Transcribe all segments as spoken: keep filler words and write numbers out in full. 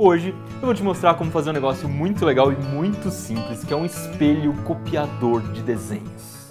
Hoje eu vou te mostrar como fazer um negócio muito legal e muito simples, que é um espelho copiador de desenhos.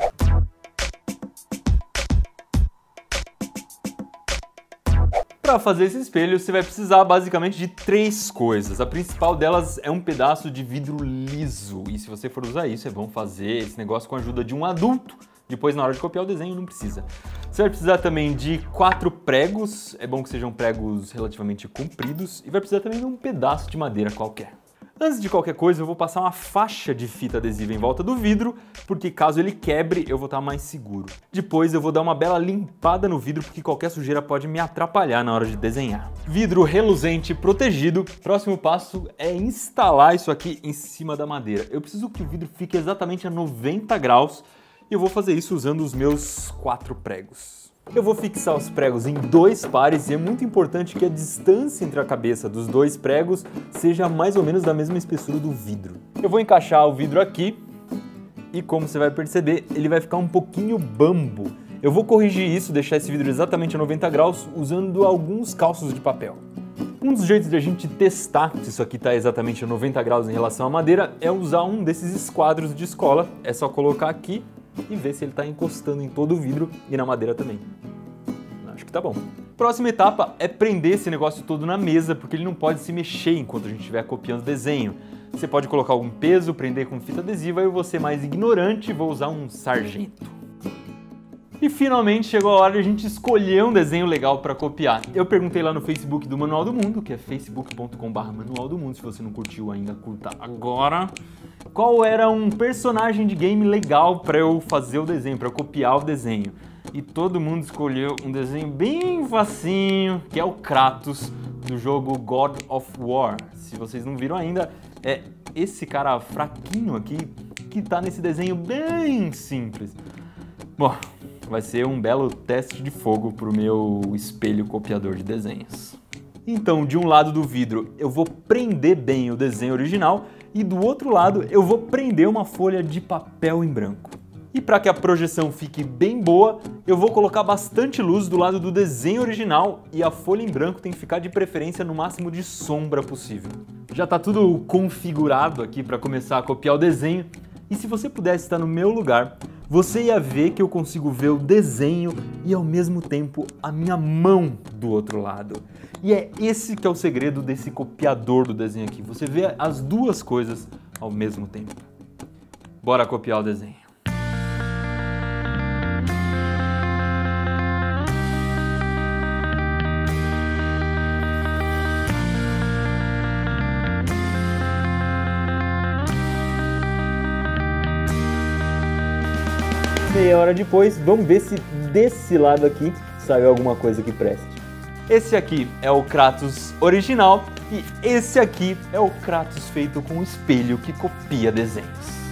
Para fazer esse espelho, você vai precisar basicamente de três coisas. A principal delas é um pedaço de vidro liso. E se você for usar isso, é bom fazer esse negócio com a ajuda de um adulto. Depois, na hora de copiar o desenho, não precisa. Você vai precisar também de quatro pregos. É bom que sejam pregos relativamente compridos. E vai precisar também de um pedaço de madeira qualquer. Antes de qualquer coisa, eu vou passar uma faixa de fita adesiva em volta do vidro, porque caso ele quebre, eu vou estar mais seguro. Depois eu vou dar uma bela limpada no vidro, porque qualquer sujeira pode me atrapalhar na hora de desenhar. Vidro reluzente protegido. Próximo passo é instalar isso aqui em cima da madeira. Eu preciso que o vidro fique exatamente a noventa graus e eu vou fazer isso usando os meus quatro pregos. Eu vou fixar os pregos em dois pares e é muito importante que a distância entre a cabeça dos dois pregos seja mais ou menos da mesma espessura do vidro. Eu vou encaixar o vidro aqui e, como você vai perceber, ele vai ficar um pouquinho bambo. Eu vou corrigir isso, deixar esse vidro exatamente a noventa graus usando alguns calços de papel. Um dos jeitos de a gente testar se isso aqui está exatamente a noventa graus em relação à madeira é usar um desses esquadros de escola. É só colocar aqui e ver se ele está encostando em todo o vidro e na madeira também. Acho que tá bom. Próxima etapa é prender esse negócio todo na mesa, porque ele não pode se mexer enquanto a gente estiver copiando o desenho. Você pode colocar algum peso, prender com fita adesiva, e eu vou ser mais ignorante e vou usar um sargento. E finalmente chegou a hora de a gente escolher um desenho legal para copiar. Eu perguntei lá no Facebook do Manual do Mundo, que é facebook ponto com barra manual do mundo. Se você não curtiu ainda, curta agora. Qual era um personagem de game legal para eu fazer o desenho, para eu copiar o desenho. E todo mundo escolheu um desenho bem facinho, que é o Kratos, do jogo God of War. Se vocês não viram ainda, é esse cara fraquinho aqui que tá nesse desenho bem simples. Bom, vai ser um belo teste de fogo pro meu espelho copiador de desenhos. Então, de um lado do vidro eu vou prender bem o desenho original e do outro lado eu vou prender uma folha de papel em branco. E para que a projeção fique bem boa, eu vou colocar bastante luz do lado do desenho original e a folha em branco tem que ficar de preferência no máximo de sombra possível. Já está tudo configurado aqui para começar a copiar o desenho e se você pudesse estar no meu lugar, você ia ver que eu consigo ver o desenho e ao mesmo tempo a minha mão do outro lado. E é esse que é o segredo desse copiador do desenho aqui, você vê as duas coisas ao mesmo tempo. Bora copiar o desenho. Meia hora depois, vamos ver se desse lado aqui saiu alguma coisa que preste. Esse aqui é o Kratos original e esse aqui é o Kratos feito com um espelho que copia desenhos.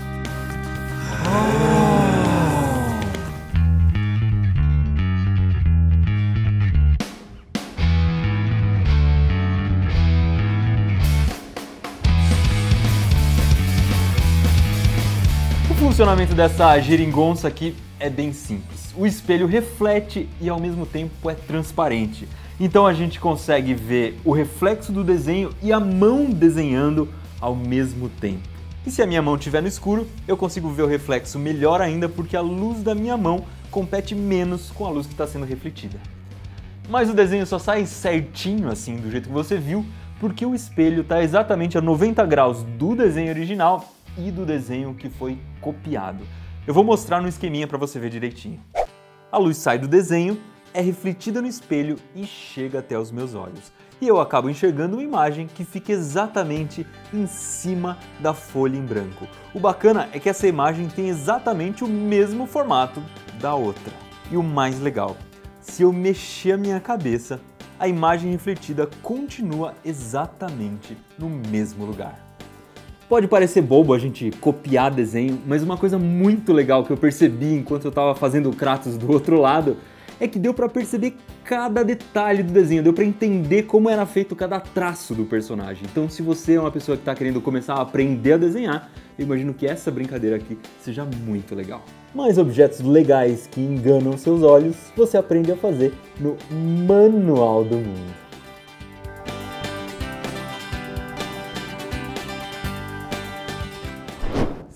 O funcionamento dessa geringonça aqui é bem simples. O espelho reflete e ao mesmo tempo é transparente. Então a gente consegue ver o reflexo do desenho e a mão desenhando ao mesmo tempo. E se a minha mão estiver no escuro, eu consigo ver o reflexo melhor ainda porque a luz da minha mão compete menos com a luz que está sendo refletida. Mas o desenho só sai certinho assim, do jeito que você viu, porque o espelho está exatamente a noventa graus do desenho original e do desenho que foi copiado. Eu vou mostrar no esqueminha para você ver direitinho. A luz sai do desenho, é refletida no espelho e chega até os meus olhos. E eu acabo enxergando uma imagem que fica exatamente em cima da folha em branco. O bacana é que essa imagem tem exatamente o mesmo formato da outra. E o mais legal, se eu mexer a minha cabeça, a imagem refletida continua exatamente no mesmo lugar. Pode parecer bobo a gente copiar desenho, mas uma coisa muito legal que eu percebi enquanto eu estava fazendo o Kratos do outro lado é que deu para perceber cada detalhe do desenho, deu para entender como era feito cada traço do personagem. Então, se você é uma pessoa que está querendo começar a aprender a desenhar, eu imagino que essa brincadeira aqui seja muito legal. Mais objetos legais que enganam seus olhos, você aprende a fazer no Manual do Mundo.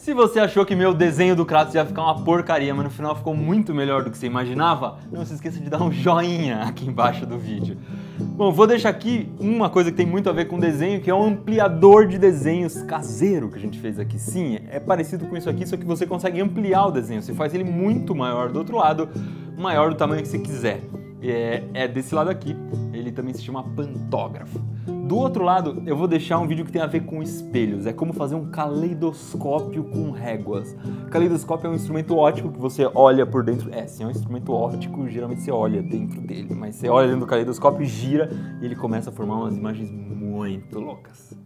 Se você achou que meu desenho do Kratos ia ficar uma porcaria, mas no final ficou muito melhor do que você imaginava, não se esqueça de dar um joinha aqui embaixo do vídeo. Bom, vou deixar aqui uma coisa que tem muito a ver com desenho, que é um ampliador de desenhos caseiro que a gente fez aqui. Sim, é parecido com isso aqui, só que você consegue ampliar o desenho. Você faz ele muito maior do outro lado, maior do tamanho que você quiser. É, é desse lado aqui, ele também se chama pantógrafo. Do outro lado, eu vou deixar um vídeo que tem a ver com espelhos. É como fazer um caleidoscópio com réguas. Caleidoscópio é um instrumento óptico que você olha por dentro. É, sim, é um instrumento óptico, geralmente você olha dentro dele. Mas você olha dentro do caleidoscópio, gira e ele começa a formar umas imagens muito loucas.